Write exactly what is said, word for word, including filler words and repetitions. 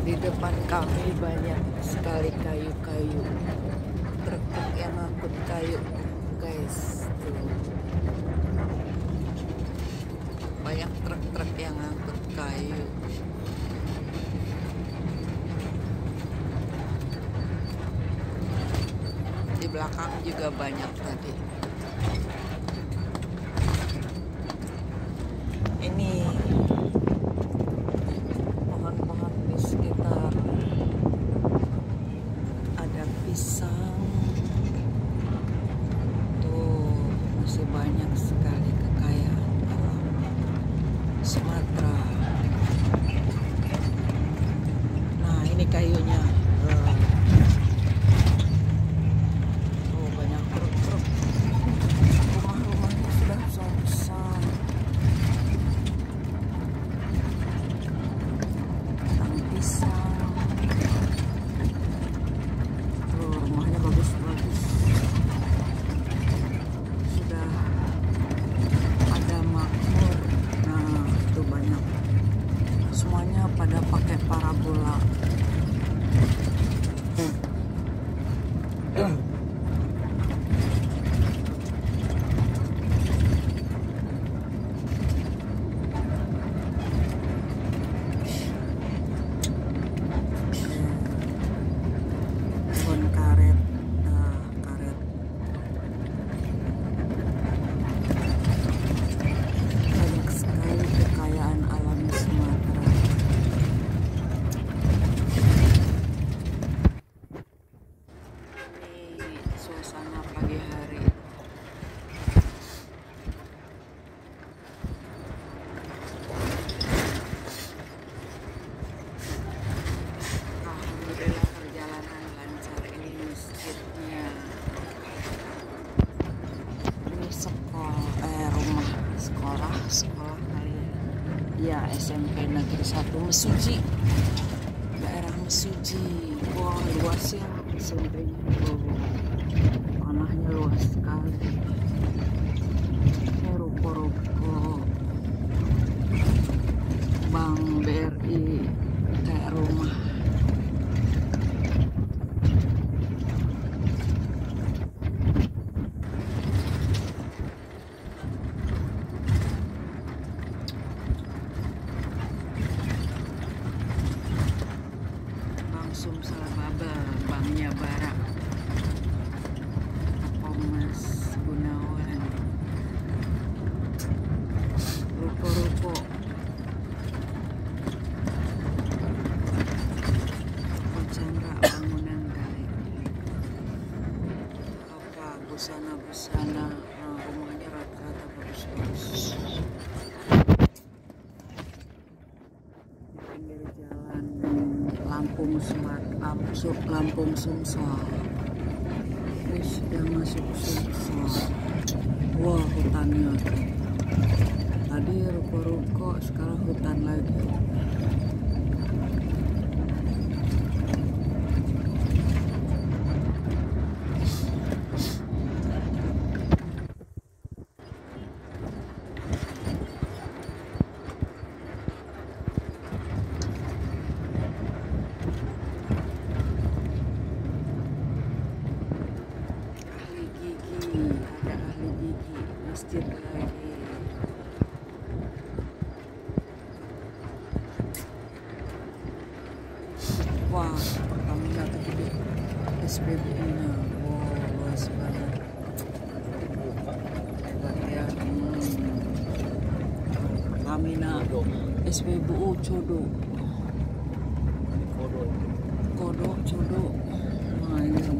Di depan kami banyak sekali kayu-kayu, truk yang ngangkut kayu, guys. Tuh. Banyak truk-truk yang ngangkut kayu. Di belakang juga banyak tadi. Ini pohon-pohon di sekitar, ada pisang. Tuh, masih banyak sekali kekayaan alam Sumatera. Nah, ini kayunya. Tuh, banyak truk-truk. Rumah-rumahnya sudah besar-besar. Pisang. Tuh, rumahnya bagus-bagus. Sudah ada makmur. Nah, itu banyak. Semuanya pada pakai parabola. Karet, nah, karet. Banyak sekali kekayaan alam Sumatera. Ini suasana pagi hari. Alhamdulillah perjalanan lancar. Ini masjidnya. Ini sekolah, eh rumah sekolah, sekolah kali ya. S M P Negeri satu Mesuji, daerah Mesuji. Wah, luas ya S M P-nya. Oh, tanahnya luas sekali. Ini ruko-ruko Bank B R I kayak rumah. Sumsalababa, Banknya Barak, Komnas Gunawan, ruko-ruko, Chandra bangunan kali, apa busana-busana, nah, rumahnya rata-rata bagus-bagus. Pinggir jalan Lampung Sumatera, Lampung Sumsel. Ini sudah masuk Sumsel. Wah, hutannya. Tadi ruko-ruko, sekarang hutan lagi. Masjid lagi. Wah, Pertamina gede. S P B U-nya. Wow, luas banget. Hebat ya. Hmm. Pertamina S P B U Codo. Kodok Codo. Nah, ini